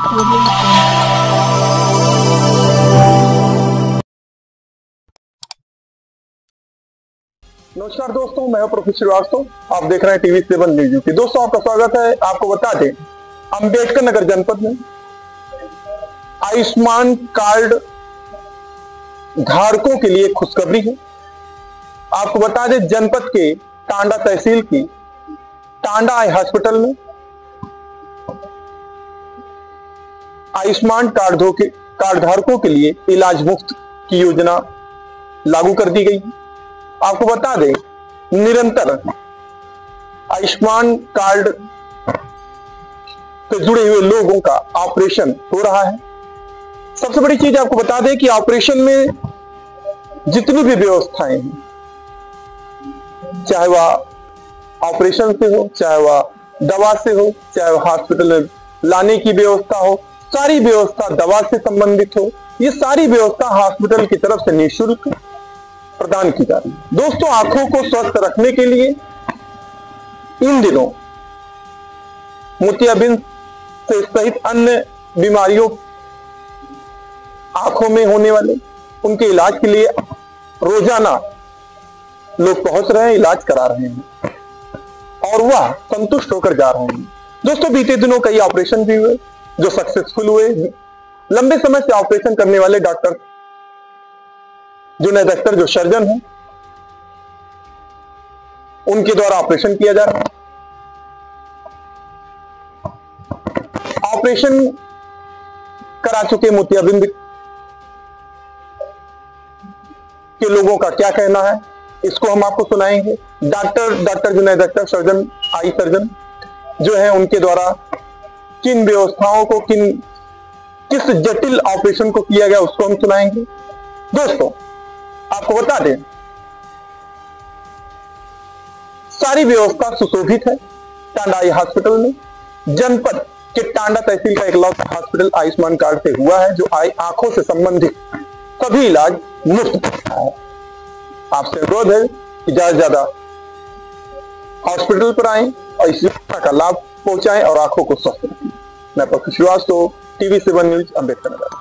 नमस्कार दोस्तों, मैं हूं प्रोफेसर श्रीवास्तव। आप देख रहे हैं टीवी 7 न्यूज यूपी। दोस्तों, आपका स्वागत है। आपको बता दें, अंबेडकर नगर जनपद में आयुष्मान कार्ड धारकों के लिए खुशखबरी है। आपको बता दें, जनपद के टांडा तहसील की टांडा आई हॉस्पिटल में आयुष्मान कार्ड धारकों के लिए इलाज मुफ्त की योजना लागू कर दी गई है। आपको बता दें, निरंतर आयुष्मान कार्ड से जुड़े हुए लोगों का ऑपरेशन हो रहा है। सबसे बड़ी चीज आपको बता दें कि ऑपरेशन में जितनी भी व्यवस्थाएं हैं, चाहे वह ऑपरेशन से हो, चाहे वह दवा से हो, चाहे वह हॉस्पिटल में लाने की व्यवस्था हो, सारी व्यवस्था दवा से संबंधित हो, ये सारी व्यवस्था हॉस्पिटल की तरफ से निःशुल्क प्रदान की जा रही है। दोस्तों, आंखों को स्वस्थ रखने के लिए इन दिनों मोतियाबिंद से सहित अन्य बीमारियों, आंखों में होने वाले, उनके इलाज के लिए रोजाना लोग पहुंच रहे हैं, इलाज करा रहे हैं और वह संतुष्ट होकर जा रहे हैं। दोस्तों, बीते दिनों कई ऑपरेशन भी हुए जो सक्सेसफुल हुए। लंबे समय से ऑपरेशन करने वाले डॉक्टर जो सर्जन हैं, उनके द्वारा ऑपरेशन किया जा रहा है। ऑपरेशन करा चुके मोतियाबिंद के लोगों का क्या कहना है, इसको हम आपको सुनाएंगे। Doctor Junaid Akhtar surgeon, eye surgeon जो है, उनके द्वारा किन व्यवस्थाओं को, किस जटिल ऑपरेशन को किया गया, उसको हम सुनाएंगे। दोस्तों, आपको बता दें, सारी व्यवस्था सुशोभित है टांडा आई हॉस्पिटल में। जनपद के टांडा तहसील का इकलौता हॉस्पिटल आयुष्मान कार्ड से हुआ है, जो आंखों से संबंधित सभी इलाज मुफ्त है। आपसे अनुरोध है कि ज्यादा से ज्यादा हॉस्पिटल पर आएं और इस योजना का लाभ पहुंचाएं और आंखों को स्वस्थ रखें। मैं professor Srivastava, TV 7 news, Ambedkar नगर।